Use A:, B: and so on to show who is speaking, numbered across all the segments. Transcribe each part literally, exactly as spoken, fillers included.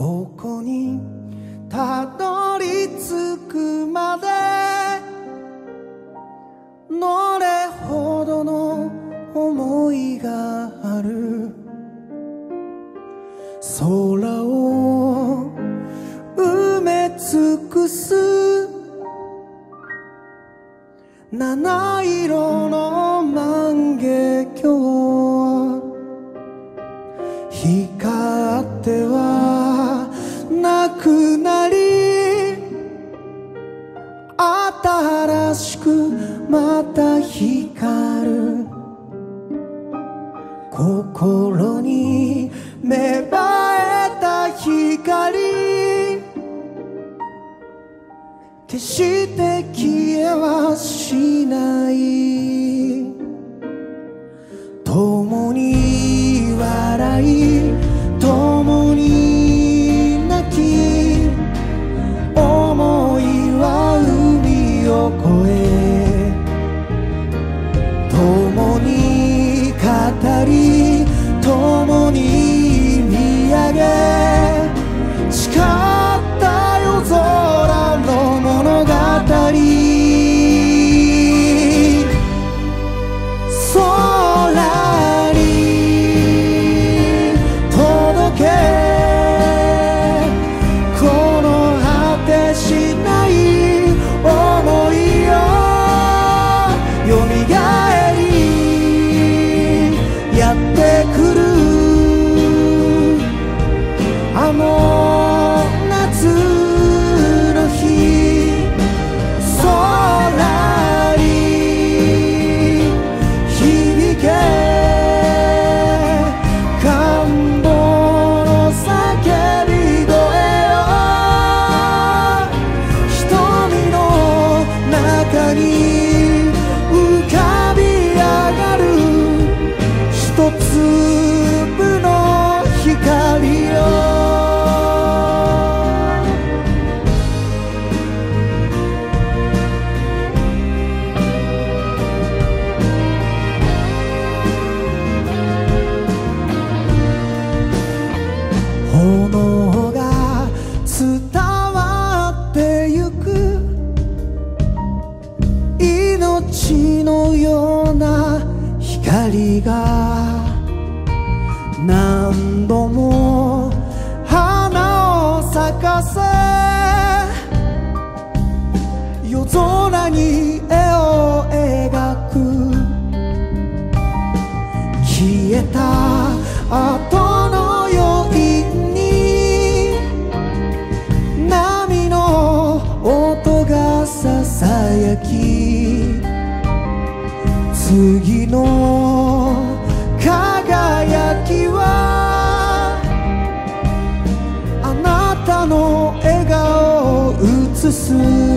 A: ここにたどり着くまでどれほどの思いがある。空を埋め尽くす七色の万華鏡、光ってはなくなり新しくまた光る。心に芽生えた光決して消えはしない。共に笑い共に泣き、思いは海を越え共に語り共に見上げ誓った夜空の物語。空に届けこの果てしない想いをよみがえりやってくる。あの夏の日空に響け感動の叫び声よ。瞳の中に浮かび上がる一粒の光よ。炎が伝わってゆく命のような光が何度も花を咲かせ夜空に絵を描く。消えた後の余韻に波の音がささやき、次の輝きはあなたの笑顔を映す。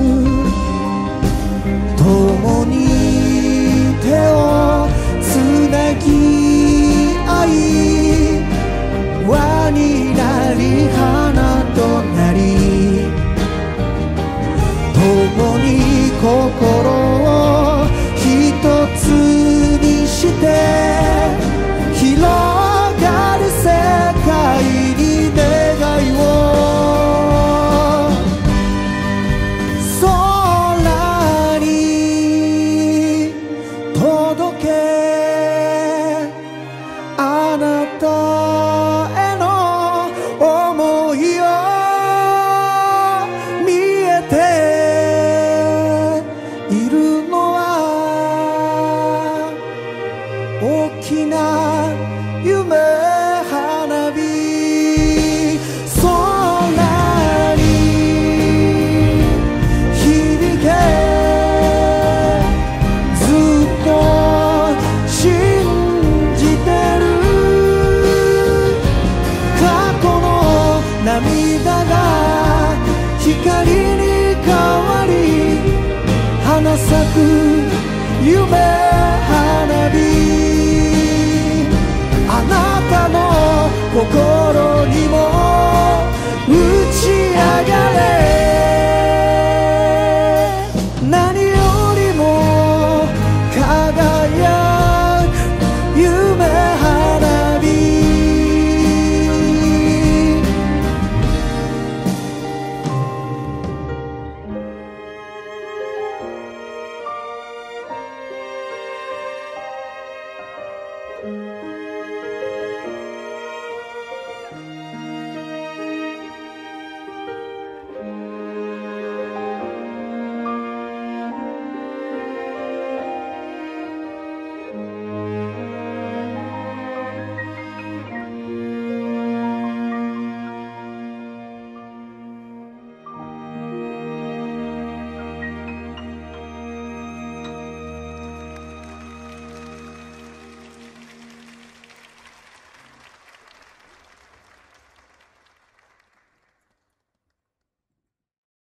A: 共に手をつなぎ合い輪になり花となり共に心を一つにして広がる世界に願いを。空に届けあなたへの想いを。見えているのは大きな夢花火。空に響けずっと信じてる。過去の涙が光に変わり花咲く夢花火。あなたの心にも